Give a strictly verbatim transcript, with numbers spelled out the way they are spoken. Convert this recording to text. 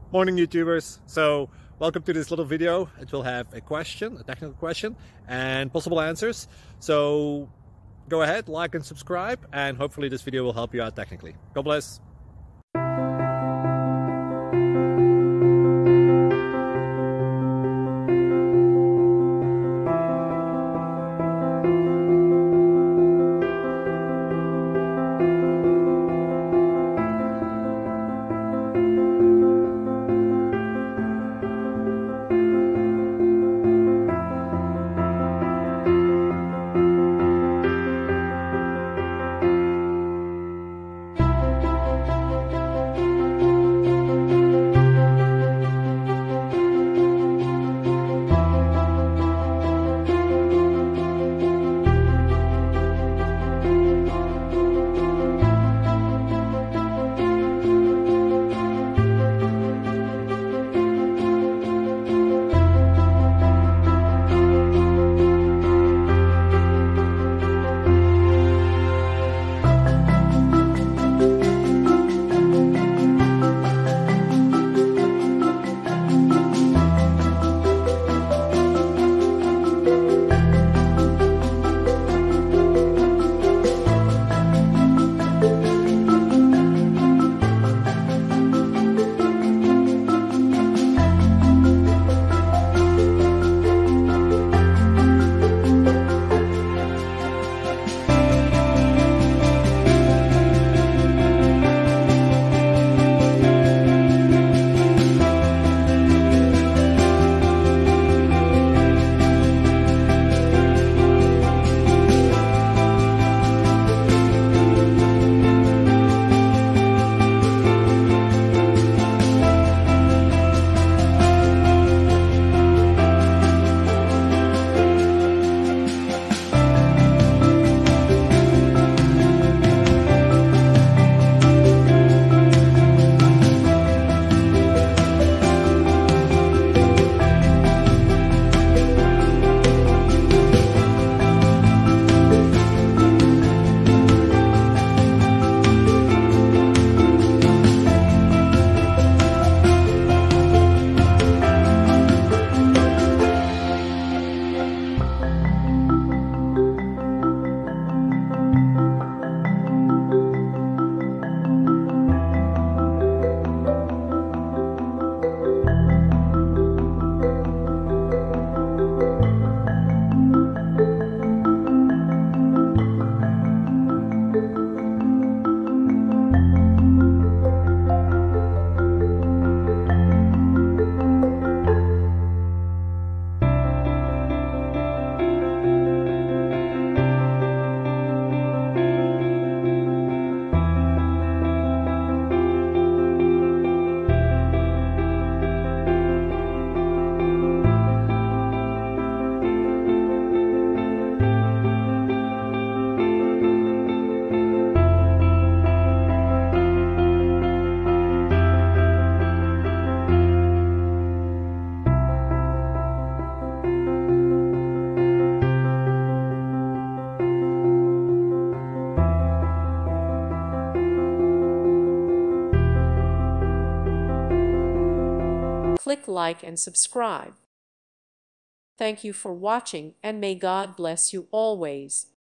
Morning YouTubers. So welcome to this little video. It will have a question, a technical question, and possible answers. So go ahead, like and subscribe, and hopefully this video will help you out technically. God bless. Click like and subscribe. Thank you for watching, and may God bless you always.